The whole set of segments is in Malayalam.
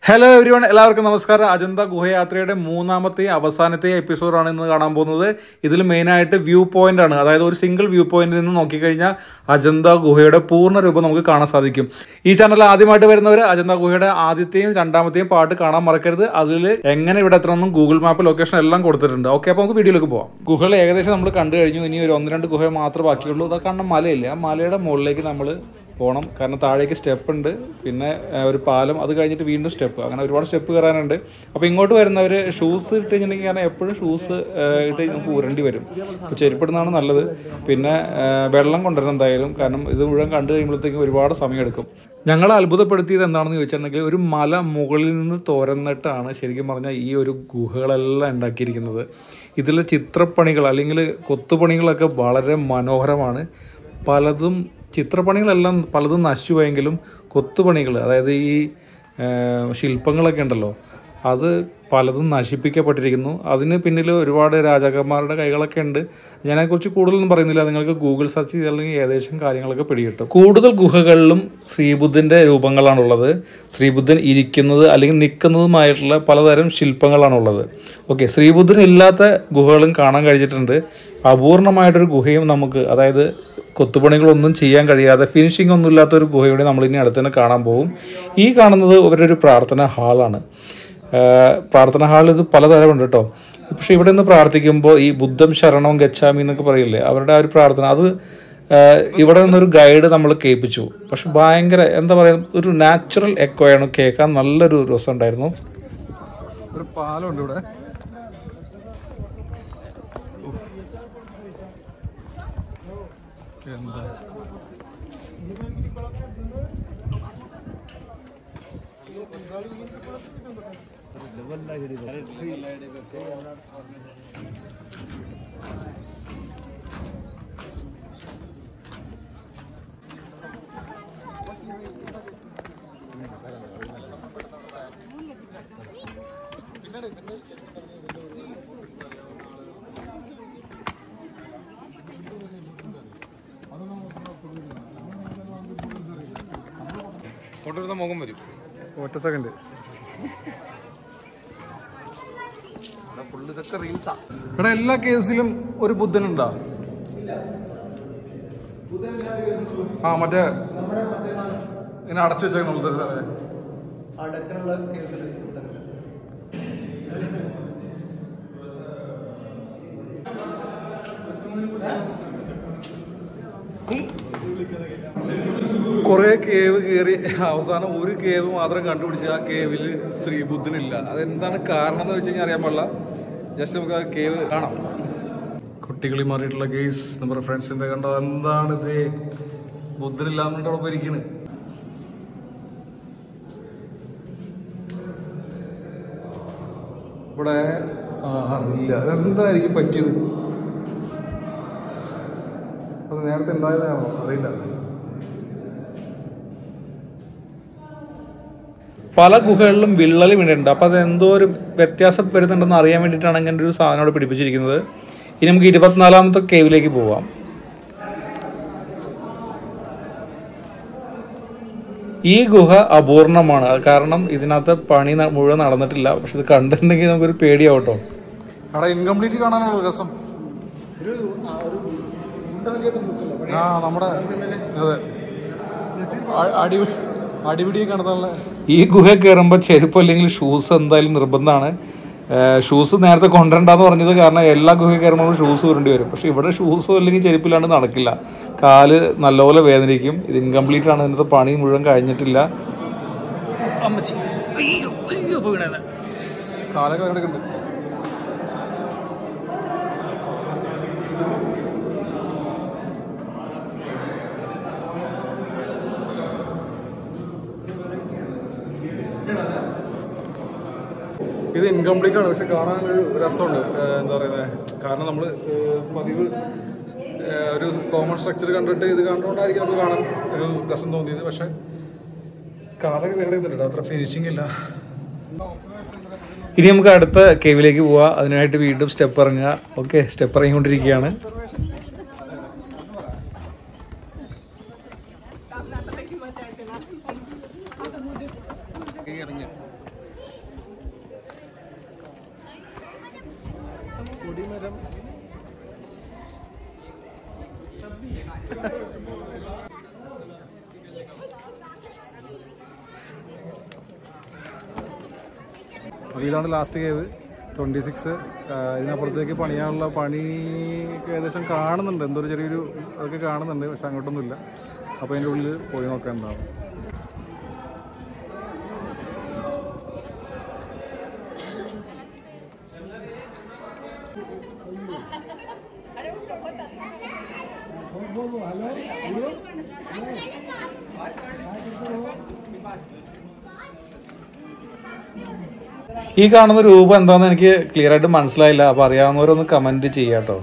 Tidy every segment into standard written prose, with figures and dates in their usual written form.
ഹലോ എവരിവൺ, എല്ലാവർക്കും നമസ്കാരം. അജന്ത ഗുഹയാത്രയുടെ മൂന്നാമത്തെ അവസാനത്തെ എപ്പിസോഡാണ് ഇന്ന് കാണാൻ പോകുന്നത്. ഇതിൽ മെയിനായിട്ട് വ്യൂ പോയിന്റ് ആണ്, അതായത് ഒരു സിംഗിൾ വ്യൂ പോയിന്റിൽ നിന്ന് നോക്കിക്കഴിഞ്ഞാൽ അജന്ത ഗുഹയുടെ പൂർണ്ണ രൂപം നമുക്ക് കാണാൻ സാധിക്കും. ഈ ചാനൽ ആദ്യമായിട്ട് വരുന്നവർ അജന്ത ഗുഹയുടെ ആദ്യത്തെയും രണ്ടാമത്തെയും പാർട്ട് കാണാൻ മറക്കരുത്. അതിൽ എങ്ങനെ ഇവിടെ എത്തണമെന്നും ഗൂഗിൾ മാപ്പ് ലൊക്കേഷൻ എല്ലാം കൊടുത്തിട്ടുണ്ട്. ഓക്കെ, അപ്പോൾ നമുക്ക് വീഡിയോയിലേക്ക് പോകാം. ഗുഹകൾ ഏകദേശം നമ്മൾ കണ്ടു കഴിഞ്ഞു. ഇനി ഒരു 1-2 ഗുഹ മാത്രമേ ബാക്കിയുള്ളൂ. ഇതൊക്കെ കാണുന്ന മലയില്ലേ, ആ മലയുടെ മുകളിലേക്ക് നമ്മൾ പോകണം. കാരണം താഴേക്ക് സ്റ്റെപ്പ് ഉണ്ട്, പിന്നെ ഒരു പാലം, അത് കഴിഞ്ഞിട്ട് വീണ്ടും സ്റ്റെപ്പ്, അങ്ങനെ ഒരുപാട് സ്റ്റെപ്പ് കയറാനുണ്ട്. അപ്പോൾ ഇങ്ങോട്ട് വരുന്നവർ ഷൂസ് ഇട്ട് കഴിഞ്ഞിട്ടുണ്ടെങ്കിൽ, കാരണം എപ്പോഴും ഷൂസ് ഇട്ട് നമുക്ക് ഉരണ്ടി വരും. അപ്പോൾ ചെരുപ്പിടുന്നതാണ് നല്ലത്. പിന്നെ വെള്ളം കൊണ്ടുവരണം എന്തായാലും, കാരണം ഇത് മുഴുവൻ കണ്ടു കഴിയുമ്പോഴത്തേക്കും ഒരുപാട് സമയമെടുക്കും. ഞങ്ങളെ അത്ഭുതപ്പെടുത്തിയത് എന്താണെന്ന് ചോദിച്ചിട്ടുണ്ടെങ്കിൽ, ഒരു മല മുകളിൽ നിന്ന് തുരന്നിട്ടാണ് ശരിക്കും പറഞ്ഞാൽ ഈ ഒരു ഗുഹകളെല്ലാം ഉണ്ടാക്കിയിരിക്കുന്നത്. ഇതിലെ ചിത്രപ്പണികൾ അല്ലെങ്കിൽ കൊത്തുപണികളൊക്കെ വളരെ മനോഹരമാണ്. പലതും ചിത്രപ്പണികളെല്ലാം പലതും നശിച്ചുപോയെങ്കിലും കൊത്തുപണികൾ, അതായത് ഈ ശില്പങ്ങളൊക്കെ ഉണ്ടല്ലോ, അത് പലതും നശിപ്പിക്കപ്പെട്ടിരിക്കുന്നു. അതിന് പിന്നിൽ ഒരുപാട് രാജാക്കന്മാരുടെ കൈകളൊക്കെ ഉണ്ട്. ഞാനതിനെക്കുറിച്ച് കൂടുതലൊന്നും പറയുന്നില്ല, നിങ്ങൾക്ക് ഗൂഗിൾ സെർച്ച് ചെയ്തില്ലെങ്കിൽ ഏകദേശം കാര്യങ്ങളൊക്കെ പിടികിട്ടും. കൂടുതൽ ഗുഹകളിലും ശ്രീബുദ്ധൻ്റെ രൂപങ്ങളാണുള്ളത്. ശ്രീബുദ്ധൻ ഇരിക്കുന്നത് അല്ലെങ്കിൽ നിൽക്കുന്നതുമായിട്ടുള്ള പലതരം ശില്പങ്ങളാണുള്ളത്. ഓക്കെ, ശ്രീബുദ്ധൻ ഇല്ലാത്ത ഗുഹകളും കാണാൻ കഴിച്ചിട്ടുണ്ട്. അപൂർണമായിട്ടൊരു ഗുഹയും നമുക്ക്, അതായത് കൊത്തുപണികളൊന്നും ചെയ്യാൻ കഴിയാതെ ഫിനിഷിംഗ് ഒന്നും ഇല്ലാത്തൊരു ഗുഹയുടെ നമ്മളിനി അടുത്ത് തന്നെ കാണാൻ പോകും. ഈ കാണുന്നത് അവരൊരു പ്രാർത്ഥനാ ഹാളാണ്. പ്രാർത്ഥനാ ഹാൾ ഇത് പലതരമുണ്ട് കേട്ടോ. പക്ഷേ ഇവിടെ നിന്ന് പ്രാർത്ഥിക്കുമ്പോൾ ഈ ബുദ്ധം ശരണവും ഗച്ഛാമി എന്നൊക്കെ പറയില്ലേ, അവരുടെ ആ ഒരു പ്രാർത്ഥന, അത് ഇവിടെ നിന്നൊരു ഗൈഡ് നമ്മൾ കേൾപ്പിച്ചു. പക്ഷെ ഭയങ്കര എന്താ പറയുക, ഒരു നാച്ചുറൽ എക്കോയാണ്, കേൾക്കാൻ നല്ലൊരു രസം ഉണ്ടായിരുന്നു. ഒരു പാലമുണ്ട് ഇവിടെ. ഫോട്ടോ മുഖം വരും. ഒറ്റ സെക്കൻഡ്. ഇവിടെ എല്ലാ കേസിലും ഒരു ബുദ്ധനുണ്ടോ? ആ, മറ്റേ ഇങ്ങനെ അടച്ചു വെച്ചേക്കണ കുറേ കേവ് കയറി അവസാനം ഒരു കേവ് മാത്രം കണ്ടുപിടിച്ച് ആ കേവിൽ ശ്രീബുദ്ധനില്ല. അതെന്താണ് കാരണം എന്ന് വെച്ച് കഴിഞ്ഞാൽ അറിയാൻ പാടില്ല. ജസ്റ്റ് നമുക്ക് ആ കേവ് കാണാം. കുട്ടികളി മാറിയിട്ടുള്ള കേസ് നമ്മുടെ ഫ്രണ്ട്സിന്റെ കണ്ടോ, എന്താണിത്, ബുദ്ധനില്ലാന്നിട്ട് അവിടെ പോയിരിക്കണ്. ഇവിടെ അതില്ല. അതെന്തായിരിക്കും പറ്റിയത്? അത് നേരത്തെ ഉണ്ടായതാണോ അറിയില്ല. പല ഗുഹകളിലും വിള്ളൽ വീണിട്ടുണ്ട്. അപ്പോൾ അതെന്തോ ഒരു വ്യത്യാസം വരുന്നുണ്ടെന്ന് അറിയാൻ വേണ്ടിയിട്ടാണ് അങ്ങനെ ഒരു സാധനം അവിടെ പിടിപ്പിച്ചിരിക്കുന്നത്. ഇനി നമുക്ക് 24ാമത്തെ കേവിലേക്ക് പോവാം. ഈ ഗുഹ അപൂർണമാണ്, കാരണം ഇതിനകത്ത് പണി മുഴുവൻ നടന്നിട്ടില്ല. പക്ഷെ ഇത് കണ്ടിട്ടുണ്ടെങ്കിൽ നമുക്കൊരു പേടിയാവട്ടോ. അവിടെ ഇൻകംപ്ലീറ്റ് കാണാനുള്ള രസം. നമ്മുടെ അതെ അടിപിടി കാണുന്നുള്ള. ഈ ഗുഹ കയറുമ്പോൾ ചെരുപ്പ് അല്ലെങ്കിൽ ഷൂസ് എന്തായാലും നിർബന്ധമാണ്. ഷൂസ് നേരത്തെ കൊണ്ടുവരണ്ടെന്ന് പറഞ്ഞത് കാരണം എല്ലാ ഗുഹ കയറുമ്പോഴും ഷൂസ് ഉരുണ്ടി വരും. പക്ഷെ ഇവിടെ ഷൂസോ അല്ലെങ്കിൽ ചെരുപ്പില്ലാണ്ട് നടക്കില്ല, കാല് നല്ലപോലെ വേദനിക്കും. ഇത് ഇൻകംപ്ലീറ്റ് ആണ്, ഇതിനകത്ത് പണി മുഴുവൻ കഴിഞ്ഞിട്ടില്ല. അമ്മച്ചി കാലൊക്കെ കിടക്കുന്നുണ്ട്. ഇത് ഇൻകംപ്ലീറ്റ് ആണ്, പക്ഷെ കാണാനൊരു രസമുണ്ട്. എന്താ പറയുന്നത്, കാരണം നമ്മൾ പതിവ് ഒരു കോമൺ സ്ട്രക്ചർ കണ്ടിട്ട് ഇത് കണ്ടുകൊണ്ടായിരിക്കും നമുക്ക് കാണാൻ ഒരു രസം തോന്നിയത്. പക്ഷെ കാലൊക്കെ വേണ്ടിയിട്ടുണ്ട്, അത്ര ഫിനിഷിംഗ് ഇല്ല. ഇനി നമുക്ക് അടുത്ത കേവിലേക്ക് പോവാം. അതിനായിട്ട് വീണ്ടും സ്റ്റെപ്പ് ഇറങ്ങുക. ഓക്കെ, സ്റ്റെപ്പ് ഇറങ്ങിക്കൊണ്ടിരിക്കുകയാണ്. അപ്പോൾ ഇതാണ് ലാസ്റ്റ് കേവ് 26. ഇതിനപ്പുറത്തേക്ക് പണിയാനുള്ള പണി ഏകദേശം കാണുന്നുണ്ട്, എന്തോ ഒരു ചെറിയൊരു അതൊക്കെ കാണുന്നുണ്ട്, പക്ഷെ അങ്ങോട്ടൊന്നുമില്ല. അപ്പോൾ അതിൻ്റെ ഉള്ളിൽ പോയി നോക്കാൻ എന്താവും. ഈ കാണുന്ന രൂപം എന്താണെന്ന് എനിക്ക് ക്ലിയർ ആയിട്ട് മനസ്സിലായില്ല. അപ്പോൾ അറിയാവുന്നവരൊന്ന് കമൻറ്റ് ചെയ്യാം കേട്ടോ.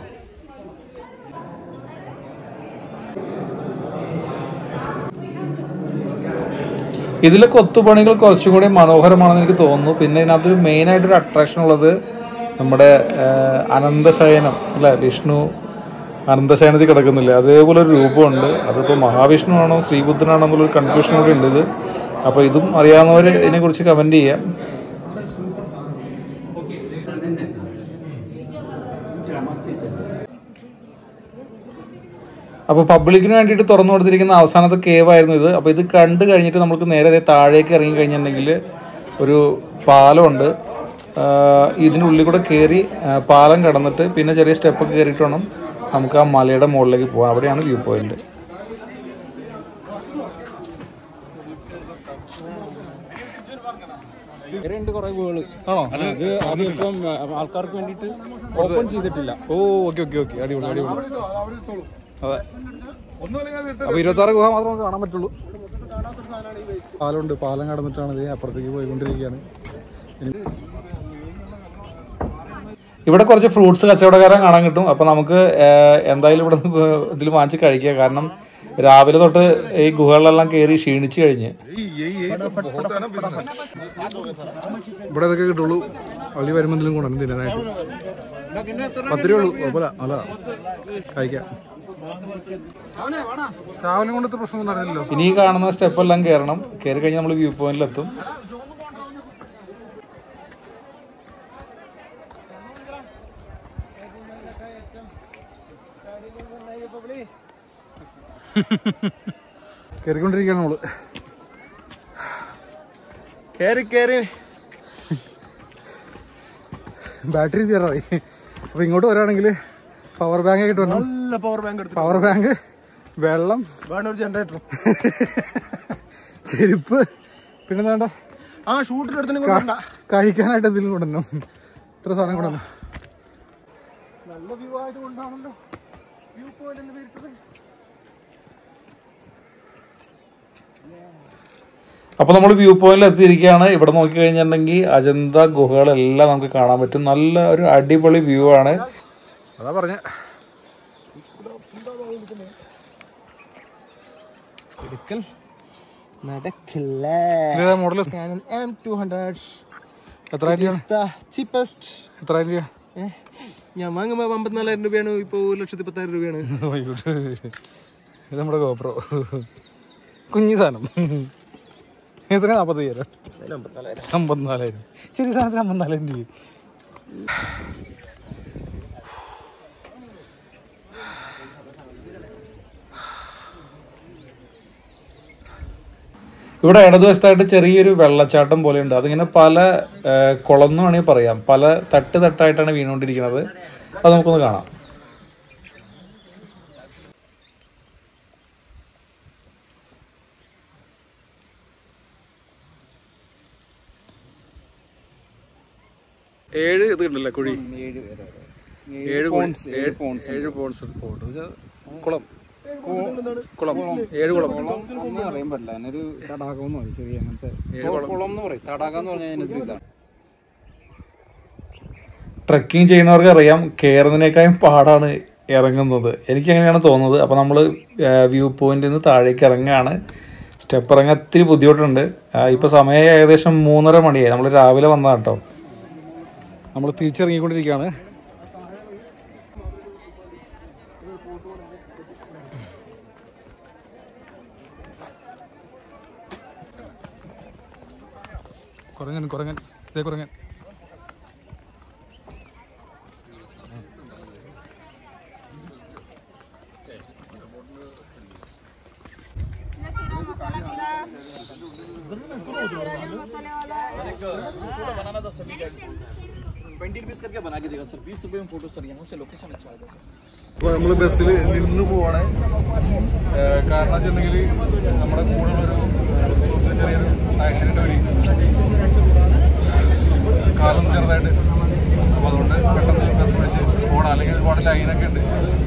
ഇതിലെ കൊത്തുപണികൾ കുറച്ചും കൂടി മനോഹരമാണെന്ന് എനിക്ക് തോന്നുന്നു. പിന്നെ ഇതിനകത്തൊരു മെയിനായിട്ടൊരു അട്രാക്ഷൻ ഉള്ളത് നമ്മുടെ അനന്തശയനം അല്ലേ, വിഷ്ണു അനന്തശയനത്തിൽ കിടക്കുന്നില്ല, അതേപോലെ ഒരു രൂപമുണ്ട്. അതിപ്പോൾ മഹാവിഷ്ണു ആണോ ശ്രീബുദ്ധനാണോ എന്നുള്ളൊരു കൺഫ്യൂഷൻ കൂടി ഉണ്ട് ഇത്. അപ്പോൾ ഇതും അറിയാവുന്നവർ ഇതിനെക്കുറിച്ച് കമൻറ്റ് ചെയ്യാം. അപ്പോൾ പബ്ലിക്കിന് വേണ്ടിയിട്ട് തുറന്നു കൊടുത്തിരിക്കുന്ന അവസാനത്തെ കേവ് ആയിരുന്നു ഇത്. അപ്പോൾ ഇത് കണ്ടു കഴിഞ്ഞിട്ട് നമുക്ക് നേരെ താഴേക്ക് ഇറങ്ങി കഴിഞ്ഞിട്ടുണ്ടെങ്കിൽ ഒരു പാലമുണ്ട്. ഇതിനുള്ളിൽ കൂടെ കയറി പാലം കടന്നിട്ട് പിന്നെ ചെറിയ സ്റ്റെപ്പൊക്കെ കയറിയിട്ട് വേണം നമുക്ക് ആ മലയുടെ മുകളിലേക്ക് പോകാം. അവിടെയാണ് വ്യൂ പോയിന്റ്. ആണോ? ആൾക്കാർക്ക് വേണ്ടിയിട്ട് ഓപ്പൺ ചെയ്തിട്ടില്ല. ഓ ഓക്കെ ഓക്കെ ഓക്കെ, അടിപൊളി അടിപൊളി. അതെ, അപ്പോൾ 26 ഗുഹ മാത്രമേ നമുക്ക് കാണാൻ പറ്റുള്ളൂ. പാലമുണ്ട്, പാലം കടന്നിട്ടാണ് ഇത് അപ്പുറത്തേക്ക് പോയിക്കൊണ്ടിരിക്കുകയാണ്. ഇവിടെ കുറച്ച് ഫ്രൂട്ട്സ് കച്ചവടക്കാരൻ കാണാൻ കിട്ടും. അപ്പോൾ നമുക്ക് എന്തായാലും ഇവിടെ ഇതിൽ വാങ്ങിച്ച് കഴിക്കുക. കാരണം രാവിലെ തൊട്ട് ഈ ഗുഹകളിലെല്ലാം കയറി ക്ഷീണിച്ച് കഴിഞ്ഞ് ഇവിടെ ഇതൊക്കെ കിട്ടുള്ളൂ. വലിയ വരുമ്പോൾ എന്തെങ്കിലും കൊണ്ടുവന്ന് തിന്നാനായിട്ട് 10 രൂപ ഉള്ളൂ. കുഴപ്പമില്ല, അല്ല കഴിക്കാം. രാവിലെ കൊണ്ട് പ്രശ്നമൊന്നും അറിയില്ലല്ലോ. ഇനി കാണുന്ന സ്റ്റെപ്പെല്ലാം കയറണം. കയറി കഴിഞ്ഞാൽ നമ്മൾ വ്യൂ പോയിന്റിലെത്തും. കയറിക്കൊണ്ടിരിക്കുകയാണ് നമ്മള്. കയറി ബാറ്ററി തീരാറായി. അപ്പൊ ഇങ്ങോട്ട് വരാണെങ്കിൽ പവർ ബാങ്ക് ആയിട്ട് വരണം. നല്ല പവർ ബാങ്ക്, വെള്ളം, ഒരു ജനറേറ്റർ, ചെരുപ്പ്, പിന്നെ വേണ്ട കഴിക്കാനായിട്ട് എന്തെങ്കിലും കൊണ്ടുവരണം. ഇത്ര സാധനം കൊണ്ടുവരണം. നല്ല വ്യൂ ആയതുകൊണ്ടാണല്ലോ വ്യൂ പോയിന്റ് എന്ന് പേരിട്ടത്. അപ്പോൾ നമ്മൾ വ്യൂ പോയിന്റിൽ എത്തിയിരിക്കുകയാണ്. ഇവിടെ നോക്കി കഴിഞ്ഞിട്ടുണ്ടെങ്കിൽ അജന്ത ഗുഹകളെല്ലാം നമുക്ക് കാണാൻ പറ്റും. നല്ല ഒരു അടിപൊളി വ്യൂ ആണ്. അതാ പറഞ്ഞ മോഡൽ M200. എത്ര രൂപ? ഞാൻ വാങ്ങുമ്പോ 54,000 രൂപയാണ്. ഇപ്പൊ 1,10,000 രൂപയാണ്. ഇത് നമ്മുടെ ഗോപ്രോ കുഞ്ഞി സാധനം. എത്ര? 45,000. 54,000. ചെറിയ സാധനത്തിന് 54,000 രൂപ. ഇവിടെ ഇടതുവശത്തായിട്ട് ചെറിയൊരു വെള്ളച്ചാട്ടം പോലെയുണ്ട്. അതിങ്ങനെ പല കുളം എന്ന് വേണമെങ്കിൽ പറയാം. പല തട്ടായിട്ടാണ് വീണുകൊണ്ടിരിക്കുന്നത്. അത് നമുക്കൊന്ന് കാണാം. ഏഴ് ഇത് ഉണ്ടല്ലേ കുഴി, 7 പോൺസ്, കുളം, 7 കുളം അറിയാൻ പറ്റില്ല. അതിനൊരു തടാകം എന്ന് പറയും. ശരി, അങ്ങനത്തെ കുളം എന്ന് പറയും. തടാകം എന്ന് പറഞ്ഞാൽ ഇതാണ്. ട്രക്കിംഗ് ചെയ്യുന്നവർക്ക് അറിയാം, കയറുന്നതിനേക്കാളും പാടാണ് ഇറങ്ങുന്നത്. എനിക്കങ്ങനെയാണ് തോന്നുന്നത്. അപ്പോൾ നമ്മൾ വ്യൂ പോയിന്റിൽ നിന്ന് താഴേക്ക് ഇറങ്ങുകയാണ്. സ്റ്റെപ്പ് ഇറങ്ങാൻ ഒത്തിരി ബുദ്ധിമുട്ടുണ്ട്. ഇപ്പോൾ സമയം ഏകദേശം 3:30 മണിയായി. നമ്മൾ രാവിലെ വന്നതാണ് കേട്ടോ. നമ്മൾ തിരിച്ചിറങ്ങിക്കൊണ്ടിരിക്കുകയാണ്. കുരങ്ങൻ ഇതേ കുരങ്ങൻ. बनाना था सभी का 20 रुपीस करके बना के देगा सर 20 रुपए में फोटो सर यहाँ से लोकेशन अच्छा आएगा सर അപ്പോൾ നമ്മൾ ബസ്സിൽ നിന്ന് പോവാണ് കാരണം വെച്ചിട്ടുണ്ടെങ്കിൽ നമ്മുടെ കൂടെയുള്ളൊരു ചെറിയൊരു ആക്സിഡൻറ്റ് വഴി കാലം ചെറുതായിട്ട് അപ്പോൾ അതുകൊണ്ട് പെട്ടെന്ന് ബസ് പിടിച്ച് പോകണം അല്ലെങ്കിൽ ഒരുപാട് ലൈനൊക്കെ ഉണ്ട്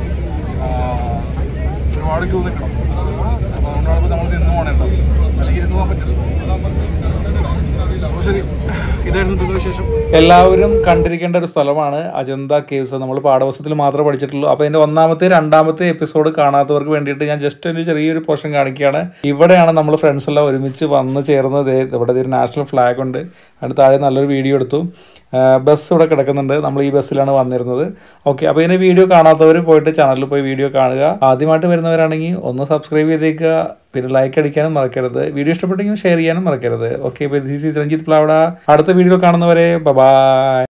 ഒരുപാട് ക്യൂ നിൽക്കണം അപ്പോൾ അതുകൊണ്ടാണ് നമ്മൾ നിന്ന് പോകണേട്ടോ അല്ലെങ്കിൽ ഇരുന്ന് പോകാൻ പറ്റില്ല അപ്പോൾ ശരി ഇതായിരുന്നു വിശേഷം എല്ലാവരും കണ്ടിരിക്കേണ്ട ഒരു സ്ഥലമാണ് അജന്ത കേവ്സ് നമ്മൾ പാഠപുസ്തകത്തിൽ മാത്രമേ പഠിച്ചിട്ടുള്ളൂ അപ്പോൾ അതിൻ്റെ ഒന്നാമത്തെ രണ്ടാമത്തെ എപ്പിസോഡ് കാണാത്തവർക്ക് വേണ്ടിയിട്ട് ഞാൻ ജസ്റ്റ് ഒരു ചെറിയൊരു പോർഷൻ കാണിക്കുകയാണ് ഇവിടെയാണ് നമ്മൾ ഫ്രണ്ട്സ് എല്ലാം ഒരുമിച്ച് വന്ന് ചേർന്നത് ഇവിടെ ഒരു നാഷണൽ ഫ്ലാഗ് ഉണ്ട് അതിന് താഴെ നല്ലൊരു വീഡിയോ എടുത്തു ബസ് ഇവിടെ കിടക്കുന്നുണ്ട് നമ്മൾ ഈ ബസ്സിലാണ് വന്നിരുന്നത് ഓക്കെ അപ്പോൾ ഇതിൻ്റെ വീഡിയോ കാണാത്തവർ പോയിട്ട് ചാനലിൽ പോയി വീഡിയോ കാണുക ആദ്യമായിട്ട് വരുന്നവരാണെങ്കിൽ ഒന്ന് സബ്സ്ക്രൈബ് ചെയ്തേക്കുക പിന്നെ ലൈക്ക് അടിക്കാനും മറക്കരുത് വീഡിയോ ഇഷ്ടപ്പെട്ടെങ്കിൽ ഷെയർ ചെയ്യാനും മറക്കരുത് okay this is Ranjith Plavada അടുത്ത വീഡിയോ കാണുന്നവരെ ബൈ